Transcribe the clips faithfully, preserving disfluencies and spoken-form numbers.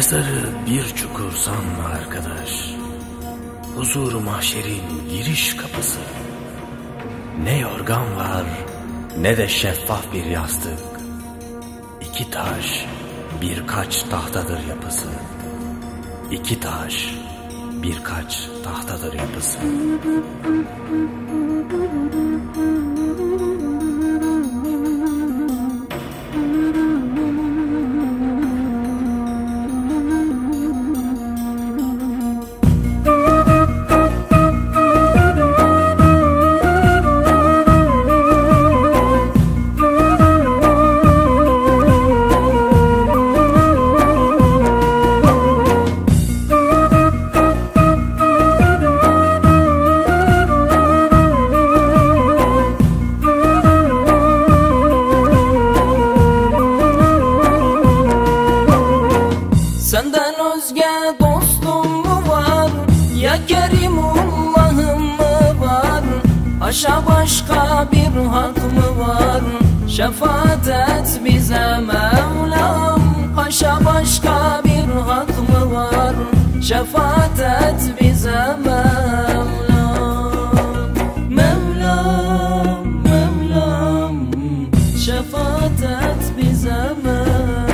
Mezarı bir çukur sanma arkadaş, huzur-u mahşerin giriş kapısı. Ne yorgan var ne de şeffaf bir yastık, İki taş birkaç tahtadır yapısı. İki taş birkaç tahtadır yapısı. Senden özge dostum mu var? Ya Kerimullah'ım mı var? Haşa başka bir hak mı var? Şefaat et bize Mevlam. Haşa başka bir hak mı var? Şefaat et bize Mevlam. Mevlam, Mevlam, şefaat et bize Mevlam.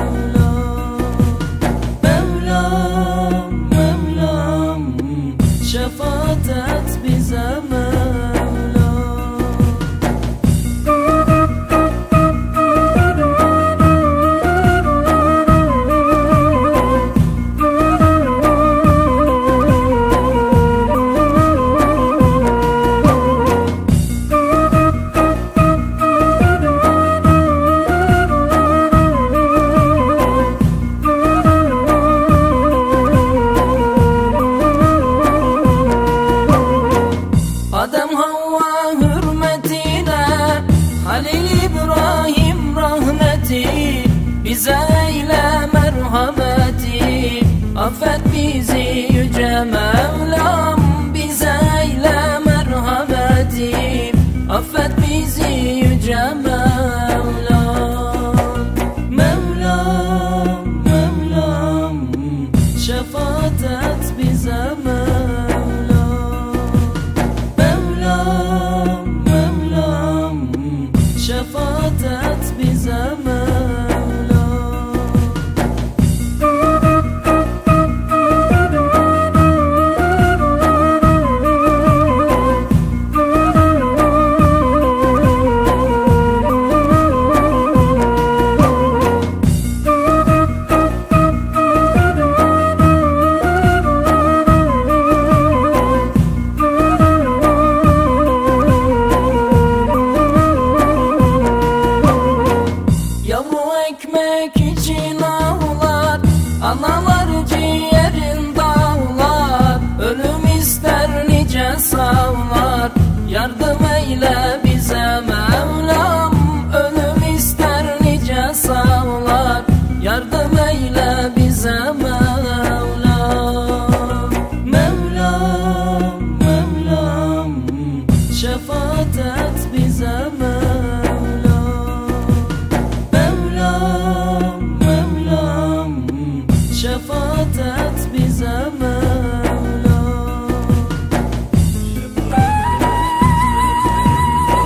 Şefaat et bize Mevlam. Adem Havva hürmetine, Halil İbrahim rahmeti, bize eyle merhameti. Affet bizi yüce Mevlam, bize eyle merhameti. Affet bizi yüce Mevlam. Mevlam, Mevlam, şefaat et bize Mevlam. Şefaat et bize Mevlam. Ekmek için ağlar, analar ciğerin dağlar. Ölüm ister nice sağlar, yardım eyle bize Mevlam. Ölüm ister nice sağlar, yardım eyle bize Mevlam. Mevlam, Mevlam, şefaat et bize Mevlam. Şefaat et bize Mevlam.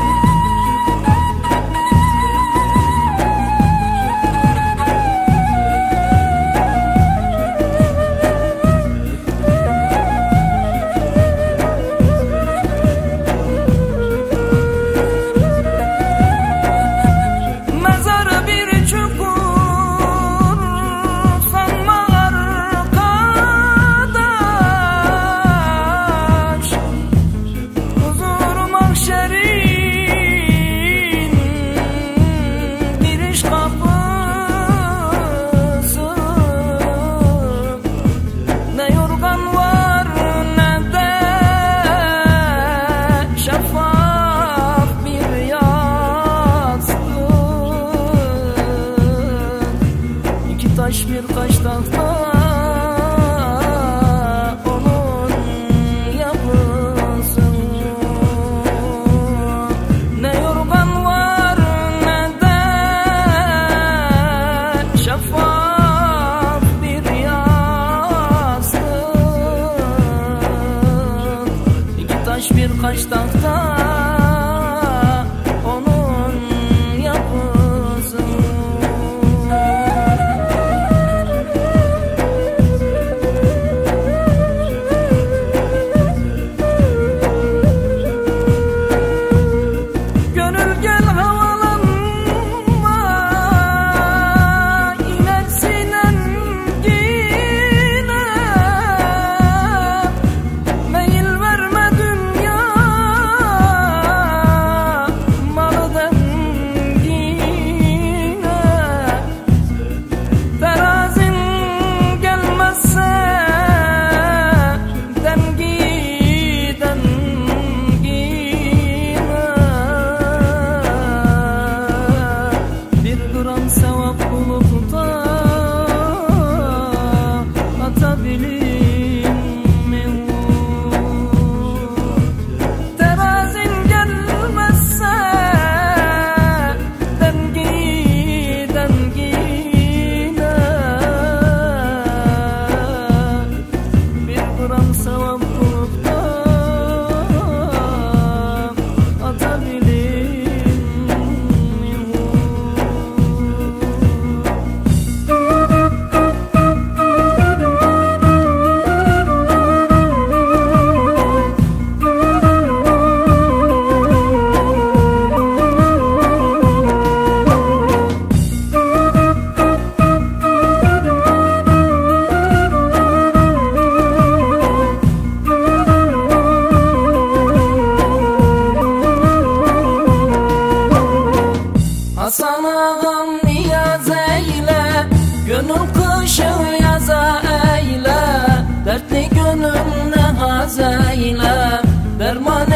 taş tahta onun yapısı. Gönül gel havalanma, inersin engine, meyil verme dünya malı dengine. Terazin gelmezse dengi dengine, bir gram sevap bulup da atabilir mi? Terazin gelmezse dengi dengine, bir gram sevap bulup da atabilir mi? Hasan ağam niyaz eyle, gönül kışı yaza eyle, dertli gönlümle haz eyle, derman